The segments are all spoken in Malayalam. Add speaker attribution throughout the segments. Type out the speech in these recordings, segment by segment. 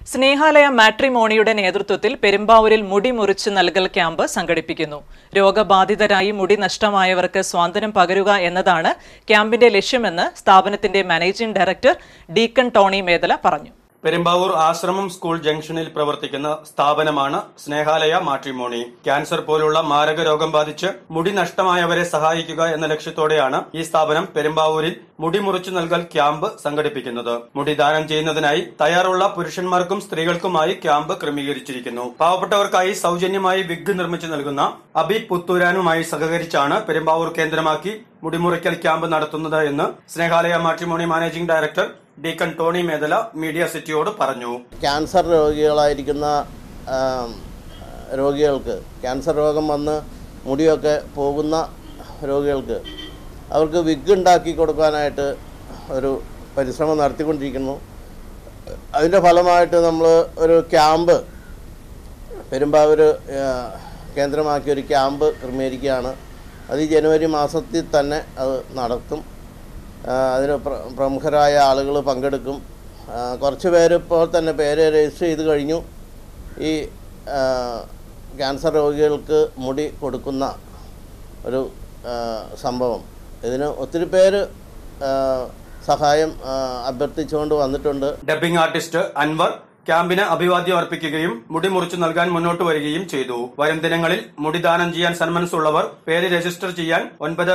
Speaker 1: സ്നേഹാലയ മാട്രിമോണിയുടെ നേതൃത്വത്തിൽ പെരുമ്പാവൂരിൽ മുടി മുറിച്ച് നൽകൽ ക്യാമ്പ് സംഘടിപ്പിക്കുന്നു. രോഗബാധിതരായി മുടി നഷ്ടമായവർക്ക് സ്വാതന്ത്ര്യം പകരുക എന്നതാണ് ക്യാമ്പിന്റെ ലക്ഷ്യമെന്ന് സ്ഥാപനത്തിന്റെ managing director deacon Tony Medala പറഞ്ഞു.
Speaker 2: പെരുമ്പാവൂർ ആശ്രമം സ്കൂൾ ജംഗ്ഷനിൽ പ്രവർത്തിക്കുന്ന സ്ഥാപനമാണ് സ്നേഹാലയ മാട്രിമോണി. ക്യാൻസർ പോലുള്ള മാരക രോഗം ബാധിച്ച് മുടി നഷ്ടമായവരെ സഹായിക്കുക എന്ന ലക്ഷ്യത്തോടെയാണ് ഈ സ്ഥാപനം പെരുമ്പാവൂരിൽ മുടി മുറിച്ചു നൽകൽ ക്യാമ്പ് സംഘടിപ്പിക്കുന്നത്. മുടി ദാനം ചെയ്യുന്നതിനായി തയ്യാറുള്ള പുരുഷന്മാർക്കും സ്ത്രീകൾക്കുമായി ക്യാമ്പ് ക്രമീകരിച്ചിരിക്കുന്നു. പാവപ്പെട്ടവർക്കായി സൗജന്യമായി വിഗ് നിർമ്മിച്ചു നൽകുന്ന അബി പുത്തൂരാനുമായി സഹകരിച്ചാണ് പെരുമ്പാവൂർ കേന്ദ്രമാക്കി മുടിമുറിക്കൽ ക്യാമ്പ് നടത്തുന്നത് എന്ന് Snehalaya matrimony managing director deacon Tony Medala media സിറ്റിയോട് പറഞ്ഞു.
Speaker 3: ക്യാൻസർ രോഗികളായിരിക്കുന്ന രോഗികൾക്ക്, ക്യാൻസർ രോഗം വന്ന് മുടിയൊക്കെ പോകുന്ന രോഗികൾക്ക് അവർക്ക് വിഗ് ഉണ്ടാക്കി കൊടുക്കാനായിട്ട് ഒരു പരിശ്രമം നടത്തിക്കൊണ്ടിരിക്കുന്നു. അതിൻ്റെ ഫലമായിട്ട് നമ്മൾ ഒരു ക്യാമ്പ് പെരുമ്പാവൂർ കേന്ദ്രമാക്കി ഒരു ക്യാമ്പ് ക്രമീകരിക്കുകയാണ്. അത് ഈ ജനുവരി മാസത്തിൽ തന്നെ അത് നടത്തും. അതിന് പ്രമുഖരായ ആളുകൾ പങ്കെടുക്കും. കുറച്ച് പേര് ഇപ്പോൾ തന്നെ പേര് രജിസ്റ്റർ ചെയ്ത് കഴിഞ്ഞു. ഈ ക്യാൻസർ രോഗികൾക്ക് മുടി കൊടുക്കുന്ന ഒരു സംഭവം, ഇതിന് ഒത്തിരി പേര് സഹായം അഭ്യർത്ഥിച്ചുകൊണ്ട് വന്നിട്ടുണ്ട്.
Speaker 2: ഡബ്ബിംഗ് ആർട്ടിസ്റ്റ് അൻവർ ക്യാമ്പിന് അഭിവാദ്യം അർപ്പിക്കുകയും മുടി മുറിച്ചു നൽകാൻ മുന്നോട്ട് വരികയും ചെയ്തു. വരും ദിനങ്ങളിൽ മുടി ദാനം ചെയ്യാൻ സന്മനസ്സുള്ളവർ പേര് രജിസ്റ്റർ ചെയ്യാൻ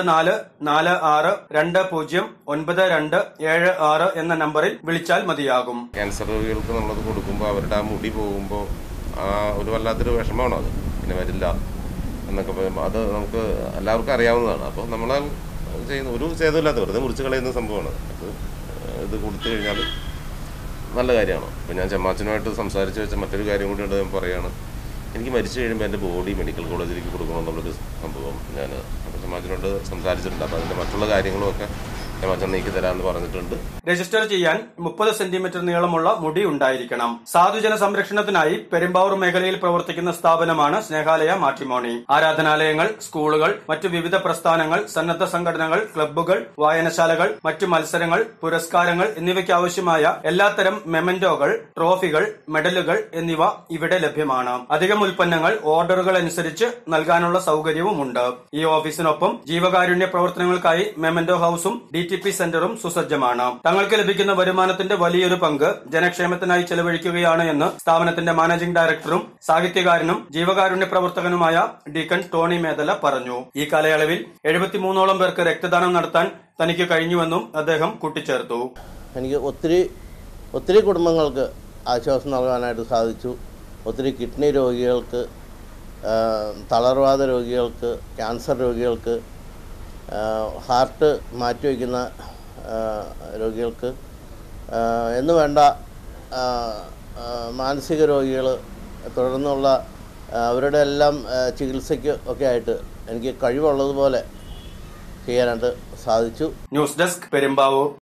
Speaker 2: 9446209276 എന്ന നമ്പറിൽ വിളിച്ചാൽ മതിയാകും.
Speaker 4: ക്യാൻസർ രോഗികൾക്ക് നമ്മളത് കൊടുക്കുമ്പോൾ അവരുടെ ആ മുടി പോകുമ്പോൾ ഒരു വല്ലാത്തൊരു വിഷമമാണ്. അത് പിന്നെ വരില്ല എന്നൊക്കെ പറയുമ്പോൾ അത് നമുക്ക് എല്ലാവർക്കും അറിയാവുന്നതാണ്. അപ്പോൾ നമ്മൾ ചെയ്യുന്ന ഒരു ഛേദമില്ലാത്ത വെറുതെ മുറിച്ച് കളയുന്ന സംഭവമാണ്. അത് ഇത് കൊടുത്തു കഴിഞ്ഞാൽ നല്ല കാര്യമാണ്. അപ്പോൾ ഞാൻ ചെമ്മാച്ചനുമായിട്ട് സംസാരിച്ച് വെച്ച മറ്റൊരു കാര്യം കൂടി ഉണ്ട്. ഞാൻ പറയുകയാണ്, എനിക്ക് മരിച്ചു കഴിയുമ്പോൾ എൻ്റെ ബോഡി മെഡിക്കൽ കോളേജിലേക്ക് കൊടുക്കണമെന്നുള്ളൊരു സംഭവം ഞാൻ അപ്പോൾ ചെമ്മാച്ചനോട് സംസാരിച്ചിട്ടുണ്ട്. അപ്പോൾ അതിൻ്റെ മറ്റുള്ള കാര്യങ്ങളും ഒക്കെ ചെമ്മാച്ചൻ നീക്കി തരാമെന്ന് പറഞ്ഞിട്ടുണ്ട്.
Speaker 2: രജിസ്റ്റർ ചെയ്യാൻ 30 സെന്റിമീറ്റർ നീളമുള്ള മുടി ഉണ്ടായിരിക്കണം. സാധുജന സംരക്ഷണത്തിനായി പെരുമ്പാവൂർ മേഖലയിൽ പ്രവർത്തിക്കുന്ന സ്ഥാപനമാണ് സ്നേഹാലയ മാട്രിമോണി. ആരാധനാലയങ്ങൾ, സ്കൂളുകൾ, മറ്റു വിവിധ പ്രസ്ഥാനങ്ങൾ, സന്നദ്ധ സംഘടനകൾ, ക്ലബ്ബുകൾ, വായനശാലകൾ, മറ്റു മത്സരങ്ങൾ, പുരസ്കാരങ്ങൾ എന്നിവയ്ക്ക് ആവശ്യമായ എല്ലാത്തരം മെമന്റോകൾ, ട്രോഫികൾ, മെഡലുകൾ എന്നിവ ഇവിടെ ലഭ്യമാണ്. അധികം ഉൽപ്പന്നങ്ങൾ ഓർഡറുകൾ അനുസരിച്ച് നൽകാനുള്ള സൗകര്യവുമുണ്ട്. ഈ ഓഫീസിനൊപ്പം ജീവകാരുണ്യ പ്രവർത്തനങ്ങൾക്കായി മെമന്റോ ഹൌസും DTP സെന്ററും സുസജ്ജമാണ്. തങ്ങൾക്ക് ലഭിക്കുന്ന വരുമാനത്തിന്റെ വലിയൊരു പങ്ക് ജനക്ഷേമത്തിനായി ചെലവഴിക്കുകയാണ് എന്ന് സ്ഥാപനത്തിന്റെ മാനേജിംഗ് ഡയറക്ടറും സാഹിത്യകാരനും ജീവകാരുണ്യ പ്രവർത്തകനുമായ ഡീക്കൺ ടോണി മേദല പറഞ്ഞു. ഈ കാലയളവിൽ 73ഓളം പേർക്ക് രക്തദാനം നടത്താൻ തനിക്ക് കഴിഞ്ഞുവെന്നും അദ്ദേഹം കൂട്ടിച്ചേർത്തു.
Speaker 3: എനിക്ക് ഒത്തിരി കുടുംബങ്ങൾക്ക് ആശ്വാസം നൽകാനായിട്ട് സാധിച്ചു. ഒത്തിരി കിഡ്നി രോഗികൾക്ക്, തളർവാദ രോഗികൾക്ക്, ക്യാൻസർ രോഗികൾക്ക്, ഹാർട്ട് മാറ്റിവെക്കുന്ന രോഗികൾക്ക് എന്ന് വേണ്ട മാനസിക രോഗികൾ തുടർന്നുള്ള അവരുടെ എല്ലാം ചികിത്സയ്ക്ക് ഒക്കെ ആയിട്ട് എനിക്ക് കഴിവുള്ളതുപോലെ ചെയ്യാനായിട്ട് സാധിച്ചു.
Speaker 2: News desk Perumbavoor.